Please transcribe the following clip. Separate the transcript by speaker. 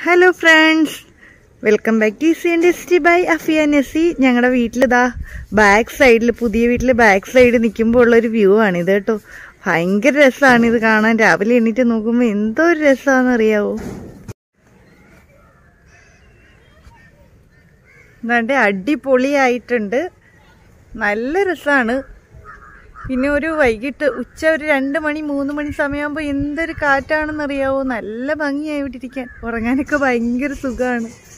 Speaker 1: Hello friends, welcome back to easy and tasty by Afiya Nasi. ഞങ്ങളുടെ വീട്ടിലിതാ back സൈഡിൽ, പുതിയ വീട്ടിൽ ബാക്ക് സൈഡ് നിൽക്കുമ്പോൾ ഉള്ളൊരു വ്യൂ ആണിത് കേട്ടോ. ഭയങ്കര രസമാണ് ഇത് കാണാൻ. രാവിലെ എണീറ്റ് നോക്കുമ്പോൾ എന്തോ ഒരു രസമാണെന്ന് അറിയാവോ. എന്താണ്ട് അടിപൊളിയായിട്ടുണ്ട്, നല്ല രസമാണ്. പിന്നെ ഒരു വൈകിട്ട് ഉച്ച ഒരു 2 മണി 3 മണി സമയമാകുമ്പോൾ എന്തൊരു കാറ്റാണെന്നറിയാവോ. നല്ല ഭംഗിയായി ഇവിടെ ഇരിക്കാൻ, ഉറങ്ങാനൊക്കെ ഭയങ്കര സുഖമാണ്.